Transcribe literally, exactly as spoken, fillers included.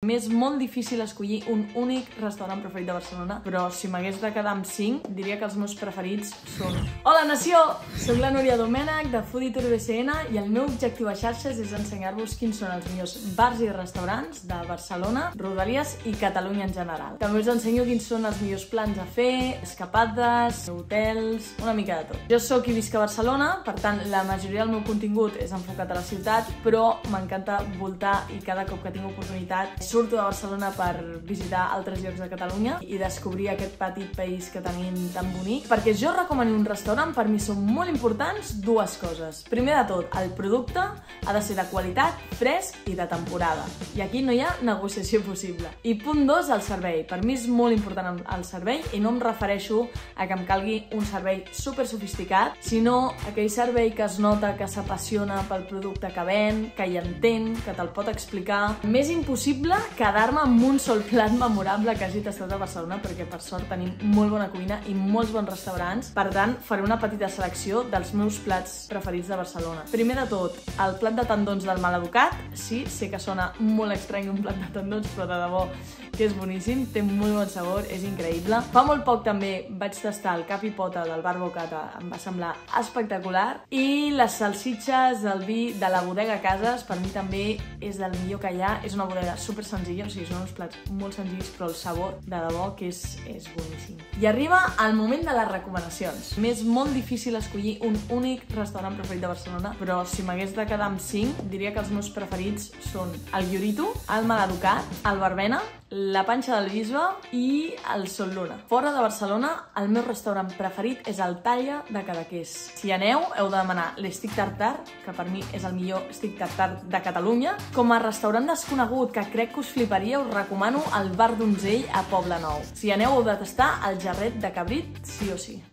M'és molt difícil escollir un únic restaurant preferit de Barcelona, però si m'hagués de quedar amb cinc, diria que els meus preferits són... Hola, nació! Soc la Núria Domènech, de Foodie Tour B C N, i el meu objectiu a xarxes és ensenyar-vos quins són els millors bars i restaurants de Barcelona, Rodalies i Catalunya en general. També us ensenyo quins són els millors plans a fer, escapades, hotels, una mica de tot. Jo sóc i visc a Barcelona, per tant, la majoria del meu contingut és enfocat a la ciutat, però m'encanta voltar i cada cop que tinc oportunitat surto de Barcelona per visitar altres llocs de Catalunya i descobrir aquest petit país que tenim tan bonic. Perquè jo recomano un restaurant, per mi són molt importants dues coses. Primer de tot, el producte ha de ser de qualitat, fresc i de temporada. I aquí no hi ha negociació possible. I punt dos, el servei. Per mi és molt important el servei i no em refereixo a que em calgui un servei super sofisticat, sinó aquell servei que es nota que s'apassiona pel producte que ven, que hi entén, que te'l pot explicar. M'és impossible quedar-me amb un sol plat memorable que hagi tastat a Barcelona, perquè per sort tenim molt bona cuina i molts bons restaurants. Per tant, faré una petita selecció dels meus plats preferits de Barcelona. Primer de tot, el plat de tendons del Maleducat. Sí, sé que sona molt estrany un plat de tendons, però de debò que és boníssim, té molt bon sabor, és increïble. Fa molt poc també vaig tastar el cap i pota del bar Bocata, em va semblar espectacular. I les salsitxes del vi de la bodega Cases, per mi també és del millor que hi ha. És una bodega super senzilla, o sigui, són uns plats molt senzills, però el sabor, de debò, que és, és boníssim. I arriba el moment de les recomanacions. M'és molt difícil escollir un únic restaurant preferit de Barcelona, però si m'hagués de quedar amb cinc, diria que els meus preferits són el Llorito, el Maleducat, el Verbena, la Panxa del Bisbe i el Sol Luna. Fora de Barcelona, el meu restaurant preferit és el Talla de Cadaqués. Si aneu, heu de demanar l'Stick Tartar, que per mi és el millor Stick Tartar de Catalunya. Com a restaurant desconegut, que crec que us fliparia, us recomano el Bar Donzell a Poble Nou. Si aneu, heu de tastar el Jarret de Cabrit, sí o sí.